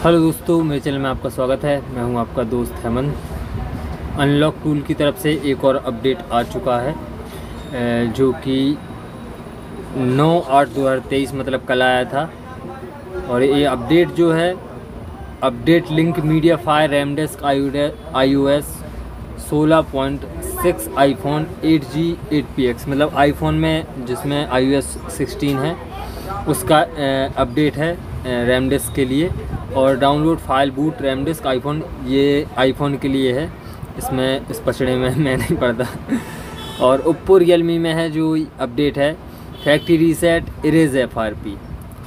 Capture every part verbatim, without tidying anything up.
Hello दोस्तों, मेरे channel में आपका स्वागत है। मैं हूं आपका दोस्त हेमंत। अनलॉक टूल की तरफ से एक और अपडेट आ चुका है जो कि नौ आठ दो हज़ार तेईस मतलब कल आया था। और ये अपडेट जो है update link MediaFire ramdisk I O S सोलह point six iPhone eight G eight P X मतलब आईफोन में जिसमें आई ओ एस सिक्सटीन है उसका अपडेट है रैमडेस्क के लिए। और download file boot ramdisk iPhone, ये आईफोन के लिए है। इसमें इस पचड़े में मैं नहीं पढ़ता। और ओप्पो रियलमी में है जो अपडेट है factory reset erase F R P.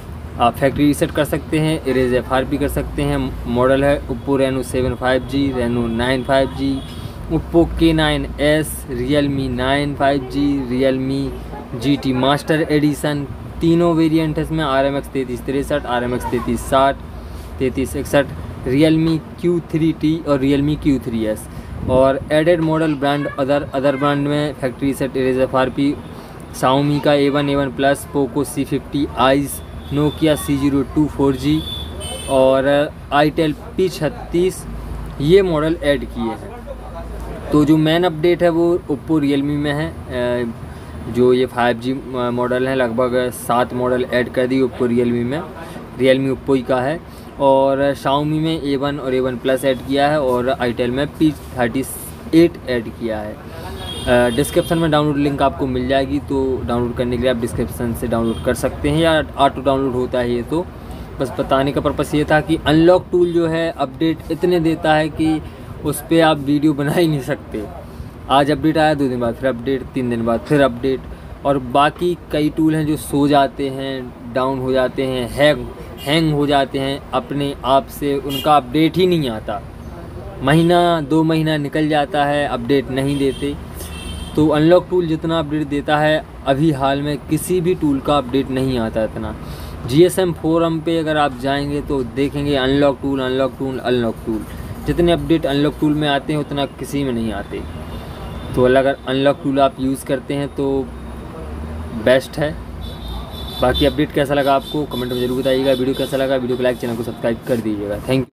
आप फैक्ट्री रीसेट कर सकते हैं, इरेज एफ आर पी कर सकते हैं। मॉडल है Oppo Reno seven five G, Reno nine five G, Oppo K nine S, Realme nine five G, Realme G T master edition. तीनों variant है इसमें, आर एम एक्स तैंतीस तिरसठ, R M x तैंतीस साठ, तैंतीस इकसठ, रियलमी क्यू थ्री टी और रियलमी क्यू थ्री एस। और added model brand other other brand में factory set erase F R P Xiaomi का A one A one plus, Poco C fifty ice, Nokia C zero two four G और itel P छत्तीस, ये model add किए हैं। तो जो main update है वो ओप्पो रियलमी में है। जो ये फाइव जी मॉडल है, लगभग सात मॉडल ऐड कर दी ओप्पो रियलमी में। रियलमी ओप्पो ही का है। और शाओमी में ए वन और ए वन प्लस ऐड किया है और आईटेल में पी थर्टी एट ऐड किया है। डिस्क्रिप्शन में डाउनलोड लिंक आपको मिल जाएगी, तो डाउनलोड करने के लिए आप डिस्क्रिप्शन से डाउनलोड कर सकते हैं या ऑटो डाउनलोड होता है ये। तो बस बताने का पर्पस ये था कि अनलॉक टूल जो है अपडेट इतने देता है कि उस पर आप वीडियो बना ही नहीं सकते। आज अपडेट आया, दो दिन बाद फिर अपडेट, तीन दिन बाद फिर अपडेट। और बाकी कई टूल हैं जो सो जाते हैं, डाउन हो जाते हैं, हैंग हैंग हो जाते हैं अपने आप से, उनका अपडेट ही नहीं आता। महीना दो महीना निकल जाता है, अपडेट नहीं देते। तो अनलॉक टूल जितना अपडेट देता है अभी हाल में किसी भी टूल का अपडेट नहीं आता इतना। जी एस एम फोरम पे अगर आप जाएंगे तो देखेंगे unlock tool unlock tool unlock tool, जितने अपडेट अनलॉक टूल में आते हैं उतना किसी में नहीं आते। तो अगर अनलॉक टूल आप यूज़ करते हैं तो बेस्ट है। बाकी अपडेट कैसा लगा आपको कमेंट में ज़रूर बताइएगा। वीडियो कैसा लगा, वीडियो को लाइक, चैनल को सब्सक्राइब कर दीजिएगा। Thank you.